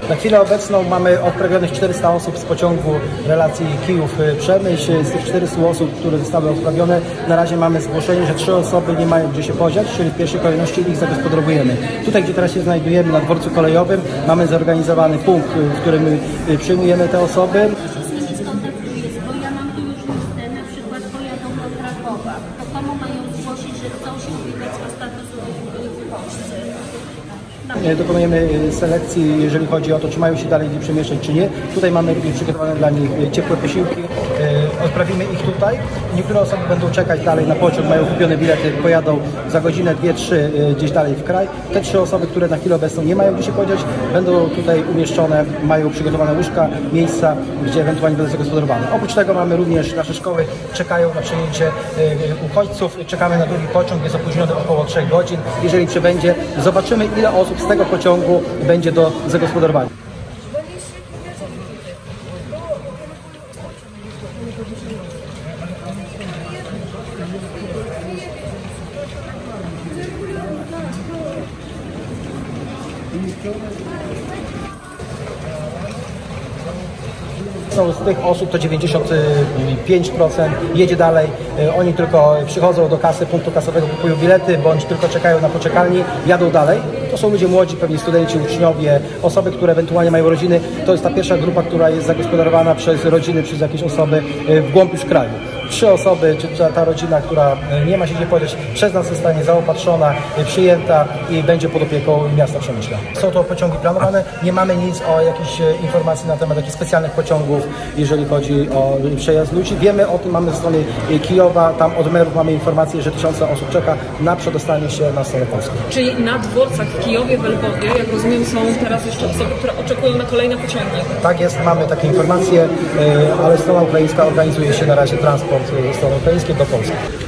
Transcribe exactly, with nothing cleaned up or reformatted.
Na chwilę obecną mamy odprawionych czterysta osób z pociągu relacji Kijów-Przemyśl. Z tych czterystu osób, które zostały odprawione, na razie mamy zgłoszenie, że trzy osoby nie mają gdzie się podziać, czyli w pierwszej kolejności ich zagospodarowujemy. Tutaj, gdzie teraz się znajdujemy, na dworcu kolejowym, mamy zorganizowany punkt, w którym przyjmujemy te osoby. Dokonujemy selekcji, jeżeli chodzi o to, czy mają się dalej przemieszczać, czy nie. Tutaj mamy przygotowane dla nich ciepłe posiłki. Odprawimy ich tutaj. Niektóre osoby będą czekać dalej na pociąg, mają kupione bilety, pojadą za godzinę, dwie, trzy gdzieś dalej w kraj. Te trzy osoby, które na chwilę obecną nie mają gdzie się podziać, będą tutaj umieszczone, mają przygotowane łóżka, miejsca, gdzie ewentualnie będą zagospodarowane. Oprócz tego mamy również nasze szkoły, czekają na przyjęcie uchodźców. Czekamy na drugi pociąg, jest opóźniony około trzech godzin. Jeżeli przybędzie, zobaczymy, ile osób z tego pociągu będzie do zagospodarowania. Z tych osób to dziewięćdziesiąt pięć procent jedzie dalej, oni tylko przychodzą do kasy, punktu kasowego, kupują bilety, bądź tylko czekają na poczekalni, jadą dalej. To są ludzie młodzi, pewnie studenci, uczniowie, osoby, które ewentualnie mają rodziny. To jest ta pierwsza grupa, która jest zagospodarowana przez rodziny, przez jakieś osoby w głąb już kraju. Trzy osoby, czy ta rodzina, która nie ma się gdzie podziać, przez nas zostanie zaopatrzona, przyjęta i będzie pod opieką miasta Przemyśla. Są to pociągi planowane, nie mamy nic o jakichś informacji na temat jakichś specjalnych pociągów, jeżeli chodzi o przejazd ludzi. Wiemy o tym, mamy ze strony Kijowa, tam od merów mamy informację, że tysiące osób czeka na przedostanie się na stronę polską. Czyli na dworcach w Kijowie, w Lwowie, jak rozumiem, są teraz jeszcze osoby, które oczekują na kolejne pociągi. Tak jest, mamy takie informacje, ale strona ukraińska organizuje się na razie transport ze strony ukraińskiej do Polski.